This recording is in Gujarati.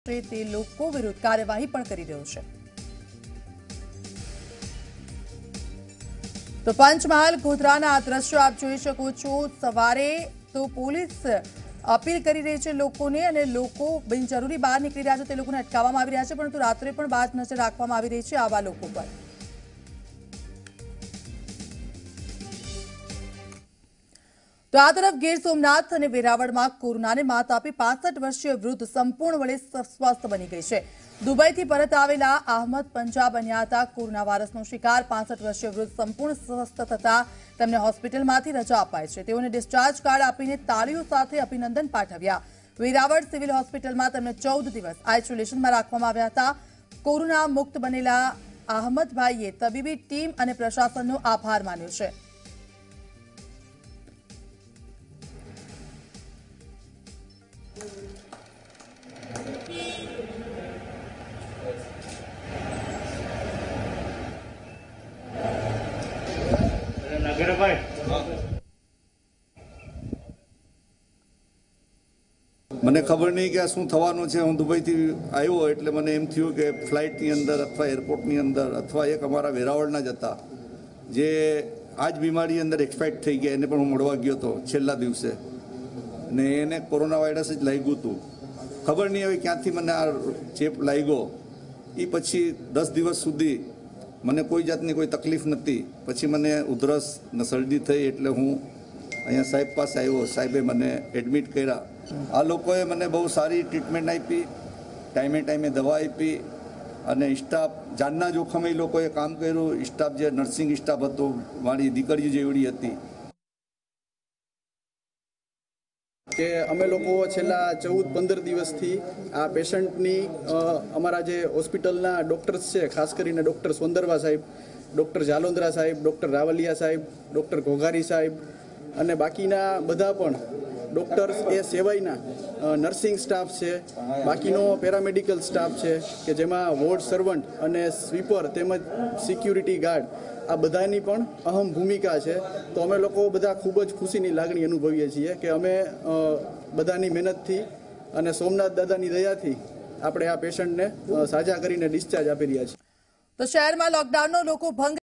તે લોકો વિરુદ્ધ કાર્યવાહી પણ કરી રહ્યો છે। તો પંચમહાલ ગોધરાના આ દ્રશ્યો આપ જોઈ શકો છો। સવારે તો પોલીસ અપીલ કરી રહી છે લોકોને અને લોકો બિનજરૂરી બહાર નીકળી રહ્યા છે તે લોકોને અટકાવવામાં આવી રહ્યા છે, પરંતુ રાત્રે પણ બાદ નજર રાખવામાં આવી રહી છે આવા લોકો પર। તો આ તરફ ગીર સોમનાથ અને વેરાવળમાં કોરોનાને માત આપી 65 વર્ષીય વૃદ્ધ સંપૂર્ણપણે સ્વસ્થ બની ગઈ છે। દુબઈથી પરત આવેલા અહમદ પંજા બન્યા હતા કોરોના વાયરસનો શિકાર। 65 વર્ષીય વૃદ્ધ સંપૂર્ણ સ્વસ્થ થતા તેમને હોસ્પિટલમાંથી રજા અપાઈ છે। તેઓને ડિસ્ચાર્જ કાર્ડ આપીને તાળીઓ સાથે અભિનંદન પાઠવ્યા। વેરાવળ સિવિલ હોસ્પિટલમાં તેમને 14 દિવસ આઇસોલેશનમાં રાખવામાં આવ્યા હતા। કોરોના મુક્ત બનેલા અહમદભાઈએ તબીબી ટીમ અને પ્રશાસનનો આભાર માન્યો છે। મને ખબર નહીં કે આ શું થવાનું છે। હું દુબઈથી આવ્યો એટલે મને એમ થયું કે ફ્લાઇટની અંદર અથવા એરપોર્ટની અંદર અથવા એક અમારા વેરાવળના જ હતા જે આ જ બીમારી અંદર એક્સપાયર્ડ થઈ ગયા, એને પણ હું મળવા ગયો હતો છેલ્લા દિવસે ને એને કોરોના વાયરસ જ લાગ્યું હતું। ખબર નહીં હવે ક્યાંથી મને આ ચેપ લાગ્યો। એ પછી 10 દિવસ સુધી મને કોઈ જાતની કોઈ તકલીફ નહોતી। પછી મને ઉધરસ ને શરદી થઈ એટલે હું અહીંયા સાહેબ પાસે આવ્યો। સાહેબે મને એડમિટ કર્યા। આ લોકોએ મને બહુ સારી ટ્રીટમેન્ટ આપી, ટાઈમે ટાઈમે દવા આપી અને સ્ટાફ જાનના જોખમે એ લોકોએ કામ કર્યું। સ્ટાફ જે નર્સિંગ સ્ટાફ હતો મારી દીકરી જેવડી હતી। કે અમે લોકો છેલ્લા 14-15 દિવસથી આ પેશન્ટની અમારા જે હોસ્પિટલના ડૉક્ટર્સ છે, ખાસ કરીને ડૉક્ટર સોંદરવા સાહેબ, ડૉક્ટર જાલોંદરા સાહેબ, ડૉક્ટર રાવલિયા સાહેબ, ડૉક્ટર ઘોઘારી સાહેબ અને બાકીના બધા પણ ડૉક્ટર્સ એ સિવાયના નર્સિંગ સ્ટાફ છે, બાકીનો પેરામેડિકલ સ્ટાફ છે કે જેમાં વોર્ડ સર્વન્ટ અને સ્વીપર તેમજ સિક્યુરિટી ગાર્ડ આ બધાની પણ અહમ ભૂમિકા છે। તો અમે લોકો બધા ખૂબ જ ખુશીની લાગણી અનુભવીએ છીએ કે અમે બધાની મહેનતથી અને સોમનાથ દાદાની દયાથી આપણે આ પેશન્ટને સાજા કરીને ડિસ્ચાર્જ આપી રહ્યા છીએ। તો શહેરમાં લોકડાઉનનો લોકો ભંગ